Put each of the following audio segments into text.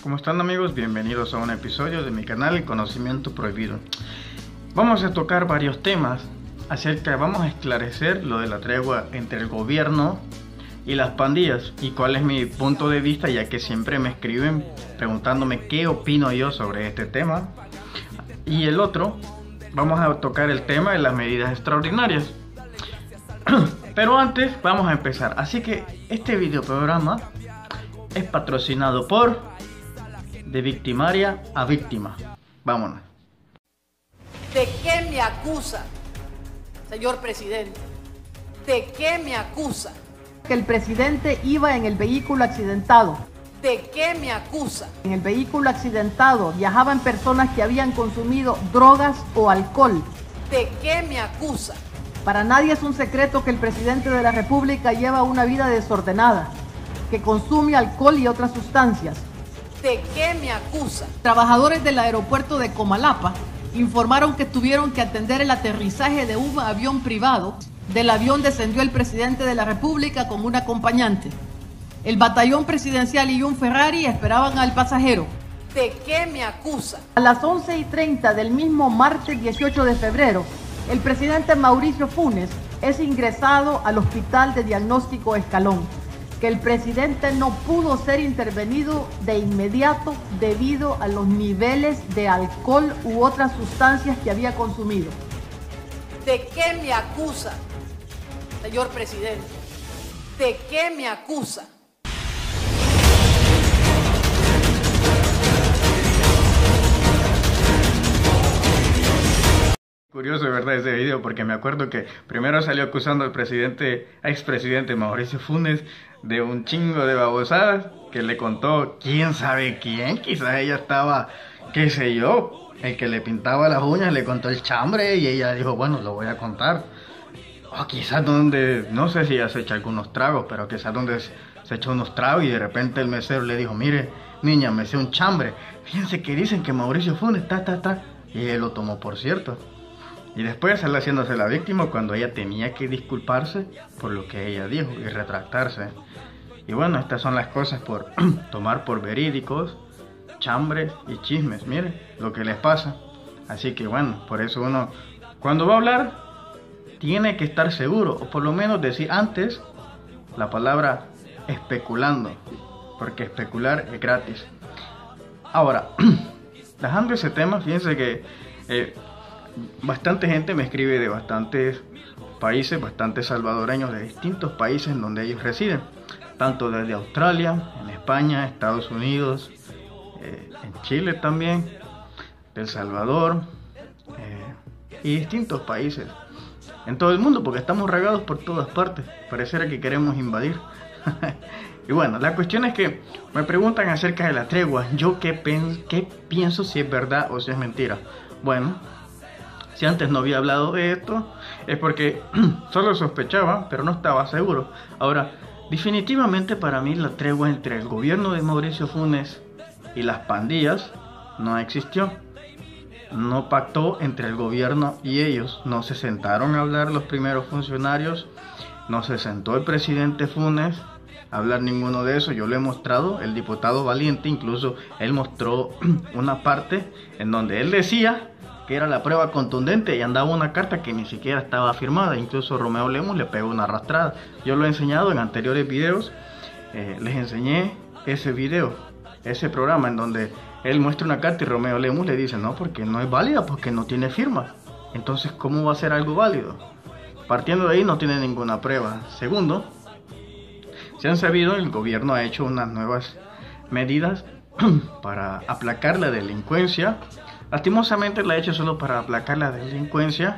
¿Cómo están, amigos? Bienvenidos a un episodio de mi canal El Conocimiento Prohibido. Vamos a tocar varios temas vamos a esclarecer lo de la tregua entre el gobierno y las pandillas y cuál es mi punto de vista, ya que siempre me escriben preguntándome qué opino yo sobre este tema. Y el otro, vamos a tocar el tema de las medidas extraordinarias. Pero antes vamos a empezar, así que este video programa es patrocinado por De Victimaria a Víctima. Vámonos. ¿De qué me acusa, señor presidente? ¿De qué me acusa? Que el presidente iba en el vehículo accidentado. ¿De qué me acusa? En el vehículo accidentado viajaban personas que habían consumido drogas o alcohol. ¿De qué me acusa? Para nadie es un secreto que el presidente de la República lleva una vida desordenada, que consume alcohol y otras sustancias. ¿De qué me acusa? Trabajadores del aeropuerto de Comalapa informaron que tuvieron que atender el aterrizaje de un avión privado. Del avión descendió el presidente de la República con un acompañante. El batallón presidencial y un Ferrari esperaban al pasajero. ¿De qué me acusa? A las 11:30 del mismo martes 18 de febrero, el presidente Mauricio Funes es ingresado al Hospital de Diagnóstico Escalón, que el presidente no pudo ser intervenido de inmediato debido a los niveles de alcohol u otras sustancias que había consumido. ¿De qué me acusa, señor presidente? ¿De qué me acusa? Curioso, ¿verdad? Ese video, porque me acuerdo que primero salió acusando al expresidente Mauricio Funes de un chingo de babosadas que le contó quién sabe quién. Quizás ella estaba, qué sé yo, el que le pintaba las uñas le contó el chambre y ella dijo, bueno, lo voy a contar. O quizás donde, no sé si ya se echa algunos tragos, pero quizás donde se echó unos tragos y de repente el mesero le dijo, mire, niña, me sé un chambre. Fíjense que dicen que Mauricio Funes, y él lo tomó por cierto. Y después sale haciéndose la víctima cuando ella tenía que disculparse por lo que ella dijo y retractarse. Y bueno, estas son las cosas por tomar por verídicos, chambres y chismes. Miren lo que les pasa. Así que bueno, por eso uno cuando va a hablar tiene que estar seguro, o por lo menos decir antes la palabra especulando, porque especular es gratis. Ahora, dejando ese tema, fíjense que bastante gente me escribe de bastantes países, bastantes salvadoreños de distintos países en donde ellos residen, tanto desde Australia, en España, Estados Unidos, en Chile también, de El Salvador y distintos países en todo el mundo, porque estamos regados por todas partes, pareciera que queremos invadir. Y bueno, la cuestión es que me preguntan acerca de la tregua, yo qué pienso, si es verdad o si es mentira. Bueno, si antes no había hablado de esto, es porque solo sospechaba, pero no estaba seguro. Ahora, definitivamente para mí la tregua entre el gobierno de Mauricio Funes y las pandillas no existió. No pactó entre el gobierno y ellos. No se sentaron a hablar los primeros funcionarios. No se sentó el presidente Funes a hablar ninguno de eso. Yo lo he mostrado, el diputado Valiente, incluso él mostró una parte en donde él decía que era la prueba contundente y andaba una carta que ni siquiera estaba firmada. Incluso Romeo Lemus le pegó una arrastrada. Yo lo he enseñado en anteriores videos, les enseñé ese video, ese programa en donde él muestra una carta y Romeo Lemus le dice no, porque no es válida, porque no tiene firma. Entonces, ¿cómo va a ser algo válido? Partiendo de ahí, no tiene ninguna prueba. Segundo, si han sabido, el gobierno ha hecho unas nuevas medidas para aplacar la delincuencia. Lastimosamente la ha hecho solo para aplacar la delincuencia,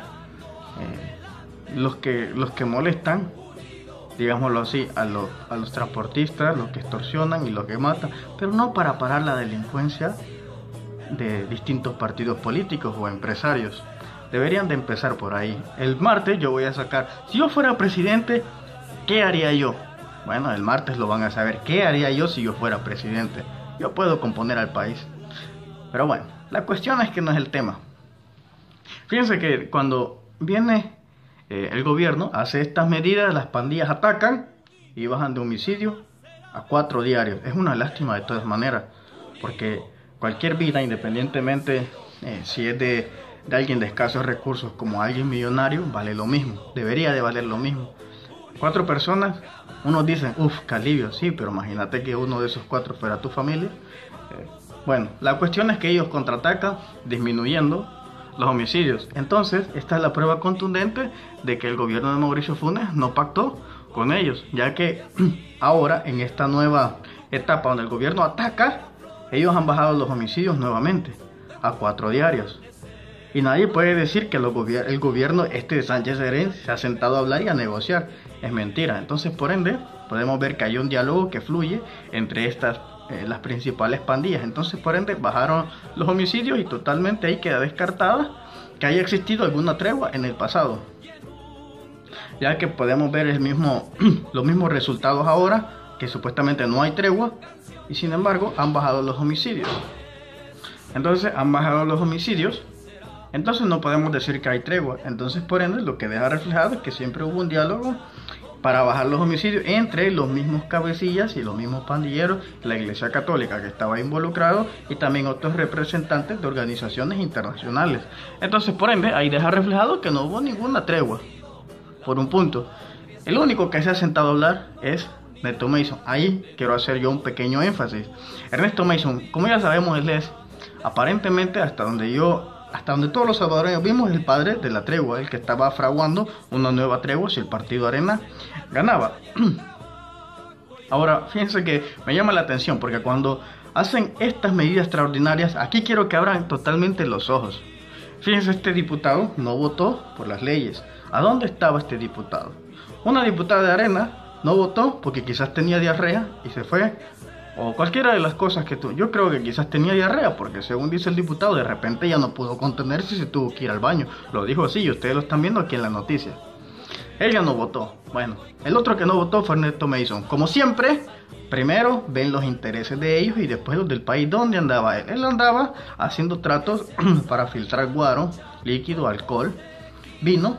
los que molestan, digámoslo así, a los transportistas, los que extorsionan y los que matan, pero no para parar la delincuencia de distintos partidos políticos o empresarios. Deberían de empezar por ahí. El martes yo voy a sacar, si yo fuera presidente, ¿qué haría yo? Bueno, el martes lo van a saber, ¿qué haría yo si yo fuera presidente? Yo puedo componer al país. Pero bueno, la cuestión es que no es el tema. Fíjense que cuando viene el gobierno, hace estas medidas, las pandillas atacan y bajan de homicidio a 4 diarios. Es una lástima de todas maneras, porque cualquier vida, independientemente si es de alguien de escasos recursos como alguien millonario, vale lo mismo, debería de valer lo mismo. 4 personas, unos dicen, uff, qué alivio, sí, pero imagínate que uno de esos 4 fuera tu familia. Bueno, la cuestión es que ellos contraatacan disminuyendo los homicidios. Entonces, esta es la prueba contundente de que el gobierno de Mauricio Funes no pactó con ellos, ya que ahora, en esta nueva etapa donde el gobierno ataca, ellos han bajado los homicidios nuevamente a 4 diarios. Y nadie puede decir que el gobierno de Sánchez Serén se ha sentado a hablar y a negociar. Es mentira. Entonces, por ende, podemos ver que hay un diálogo que fluye entre las principales pandillas. Entonces, por ende, bajaron los homicidios y totalmente ahí queda descartada que haya existido alguna tregua en el pasado, ya que podemos ver los mismos resultados ahora, que supuestamente no hay tregua y sin embargo han bajado los homicidios. Entonces han bajado los homicidios, entonces no podemos decir que hay tregua. Entonces, por ende, lo que deja reflejado es que siempre hubo un diálogo para bajar los homicidios entre los mismos cabecillas y los mismos pandilleros, la Iglesia Católica que estaba involucrado y también otros representantes de organizaciones internacionales. Entonces, por ende, ahí deja reflejado que no hubo ninguna tregua. Por un punto, el único que se ha sentado a hablar es Ernesto Mason. Ahí quiero hacer yo un pequeño énfasis. Ernesto Mason, como ya sabemos, él es aparentemente, hasta donde todos los salvadoreños vimos, el padre de la tregua, el que estaba fraguando una nueva tregua si el partido Arena ganaba. Ahora, fíjense que me llama la atención porque cuando hacen estas medidas extraordinarias, aquí quiero que abran totalmente los ojos. Fíjense, este diputado no votó por las leyes. ¿A dónde estaba este diputado? Una diputada de Arena no votó porque quizás tenía diarrea y se fue, o cualquiera de las cosas que yo creo que quizás tenía diarrea, porque según dice el diputado, de repente ya no pudo contenerse y se tuvo que ir al baño. Lo dijo así y ustedes lo están viendo aquí en la noticia. Ella no votó. Bueno, el otro que no votó fue Ernesto Mason. Como siempre, primero ven los intereses de ellos y después los del país. ¿Dónde andaba él? Él andaba haciendo tratos para filtrar guaro, líquido, alcohol, vino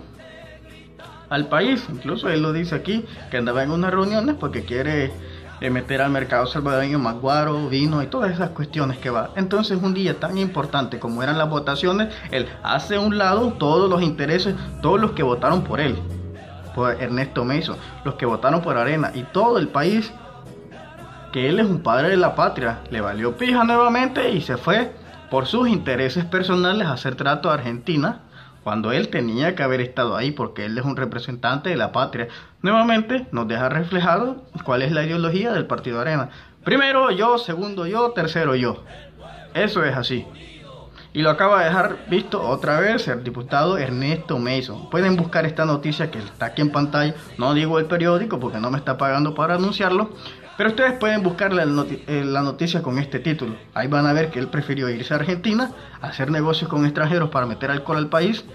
al país. Incluso él lo dice aquí, que andaba en unas reuniones porque quiere meter al mercado salvadoreño más guaro, vino y todas esas cuestiones que va. Entonces, un día tan importante como eran las votaciones, él hace a un lado todos los intereses, todos los que votaron por él, por Ernesto Mason, los que votaron por Arena y todo el país, que él es un padre de la patria, le valió pija nuevamente y se fue por sus intereses personales a hacer trato a Argentina, cuando él tenía que haber estado ahí porque él es un representante de la patria. Nuevamente nos deja reflejado cuál es la ideología del partido Arena. Primero yo, segundo yo, tercero yo. Eso es así. Y lo acaba de dejar visto otra vez el diputado Ernesto Mason. Pueden buscar esta noticia que está aquí en pantalla. No digo el periódico porque no me está pagando para anunciarlo, pero ustedes pueden buscar la noticia con este título. Ahí van a ver que él prefirió irse a Argentina, a hacer negocios con extranjeros para meter alcohol al país,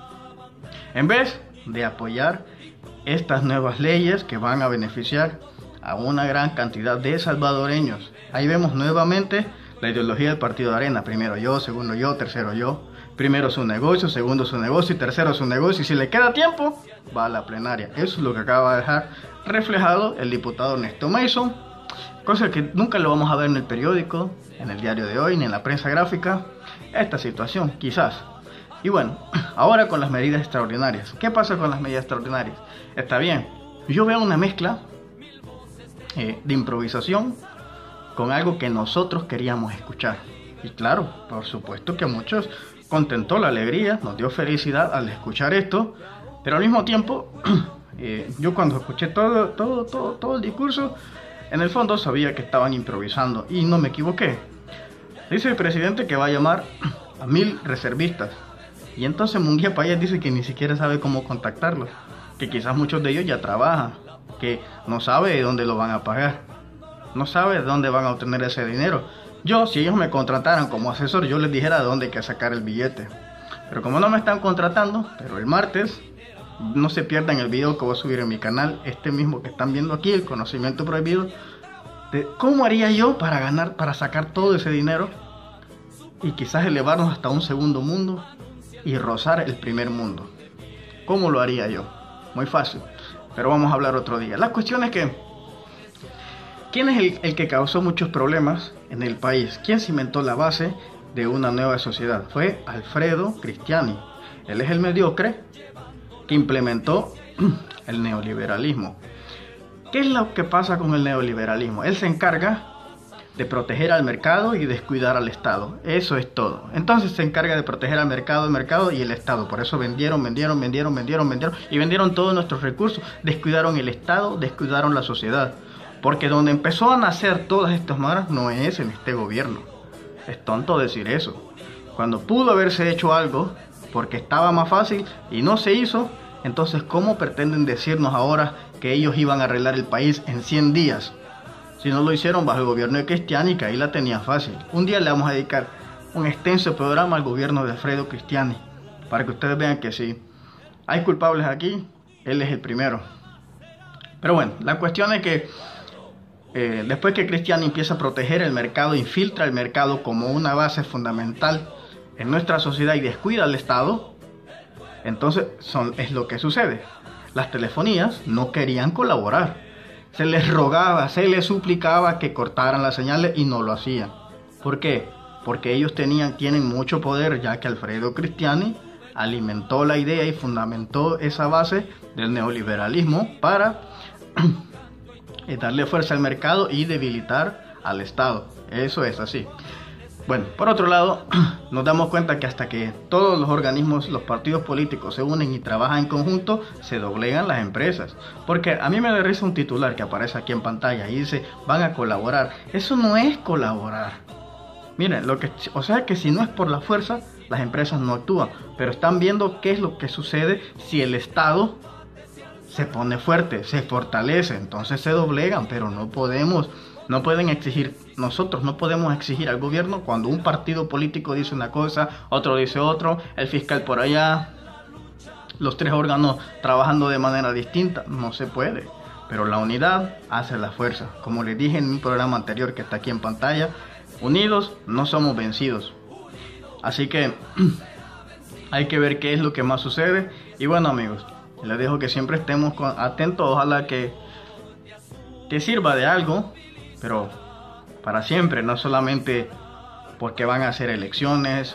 en vez de apoyar estas nuevas leyes que van a beneficiar a una gran cantidad de salvadoreños. Ahí vemos nuevamente la ideología del partido de Arena. Primero yo, segundo yo, tercero yo. Primero su negocio, segundo su negocio y tercero su negocio. Y si le queda tiempo, va a la plenaria. Eso es lo que acaba de dejar reflejado el diputado Ernesto Mason. Cosa que nunca lo vamos a ver en el periódico, en el diario de hoy, ni en la prensa gráfica. Esta situación, quizás. Y bueno, ahora con las medidas extraordinarias. ¿Qué pasa con las medidas extraordinarias? Está bien. Yo veo una mezcla de improvisación con algo que nosotros queríamos escuchar. Y claro, por supuesto que a muchos contentó la alegría, nos dio felicidad al escuchar esto, pero al mismo tiempo, yo cuando escuché todo el discurso, en el fondo sabía que estaban improvisando y no me equivoqué. Dice el presidente que va a llamar a 1000 reservistas y entonces Munguía Payés dice que ni siquiera sabe cómo contactarlos, que quizás muchos de ellos ya trabajan, que no sabe de dónde lo van a pagar, no sabe de dónde van a obtener ese dinero. Yo, si ellos me contrataran como asesor, yo les dijera de dónde hay que sacar el billete. Pero como no me están contratando, pero el martes, no se pierdan el video que voy a subir en mi canal, este mismo que están viendo aquí, el conocimiento prohibido, de cómo haría yo para sacar todo ese dinero y quizás elevarnos hasta un segundo mundo y rozar el primer mundo. ¿Cómo lo haría yo? Muy fácil, pero vamos a hablar otro día. La cuestión es que ¿Quién es el que causó muchos problemas en el país? ¿Quién cimentó la base de una nueva sociedad? Fue Alfredo Cristiani. Él es el mediocre que implementó el neoliberalismo. ¿Qué es lo que pasa con el neoliberalismo? Él se encarga de proteger al mercado y descuidar al Estado. Eso es todo. Entonces se encarga de proteger al mercado y el Estado. Por eso vendieron y vendieron todos nuestros recursos. Descuidaron el Estado, descuidaron la sociedad. Porque donde empezó a nacer todas estas maras no es en este gobierno. Es tonto decir eso. Cuando pudo haberse hecho algo, porque estaba más fácil y no se hizo, entonces ¿cómo pretenden decirnos ahora que ellos iban a arreglar el país en 100 días? Si no lo hicieron bajo el gobierno de Cristiani, que ahí la tenía fácil. Un día le vamos a dedicar un extenso programa al gobierno de Alfredo Cristiani, para que ustedes vean que sí, hay culpables aquí, él es el primero. Pero bueno, la cuestión es que después que Cristiani empieza a proteger el mercado, infiltra el mercado como una base fundamental en nuestra sociedad y descuida al Estado, entonces es lo que sucede. Las telefonías no querían colaborar. Se les rogaba, se les suplicaba que cortaran las señales y no lo hacían. ¿Por qué? Porque ellos tienen mucho poder, ya que Alfredo Cristiani alimentó la idea y fundamentó esa base del neoliberalismo para darle fuerza al mercado y debilitar al Estado. Eso es así. Bueno, por otro lado, nos damos cuenta que hasta que todos los organismos, los partidos políticos se unen y trabajan en conjunto, se doblegan las empresas. Porque a mí me da risa un titular que aparece aquí en pantalla y dice, van a colaborar. Eso no es colaborar. Miren, o sea que si no es por la fuerza, las empresas no actúan. Pero están viendo qué es lo que sucede si el Estado se pone fuerte, se fortalece. Entonces se doblegan, pero no pueden exigir, nosotros no podemos exigir al gobierno cuando un partido político dice una cosa, otro dice otro, el fiscal por allá, los tres órganos trabajando de manera distinta, no se puede. Pero la unidad hace la fuerza. Como les dije en un programa anterior que está aquí en pantalla, unidos no somos vencidos. Así que hay que ver qué es lo que más sucede. Y bueno, amigos, les dejo que siempre estemos atentos, ojalá que sirva de algo. Pero para siempre, no solamente porque van a hacer elecciones,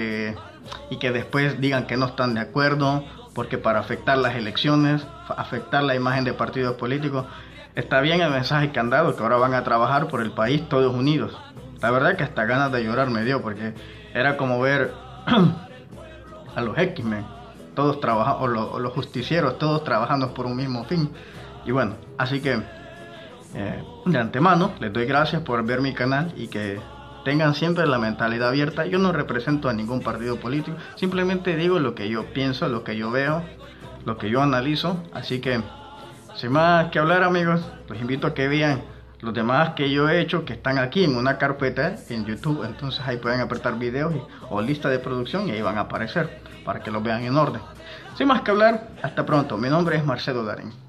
y que después digan que no están de acuerdo, porque para afectar las elecciones, afectar la imagen de partidos políticos. Está bien el mensaje que han dado, que ahora van a trabajar por el país todos unidos. La verdad que hasta ganas de llorar me dio, porque era como ver a los X-Men, todos trabajando, o los justicieros, todos trabajando por un mismo fin. Y bueno, así que de antemano les doy gracias por ver mi canal y que tengan siempre la mentalidad abierta. Yo no represento a ningún partido político, simplemente digo lo que yo pienso, lo que yo veo, lo que yo analizo. Así que sin más que hablar, amigos, los invito a que vean los demás que yo he hecho, que están aquí en una carpeta en YouTube. Entonces ahí pueden apretar videos o lista de producción y ahí van a aparecer para que los vean en orden. Sin más que hablar, hasta pronto. Mi nombre es Marcelo Darín.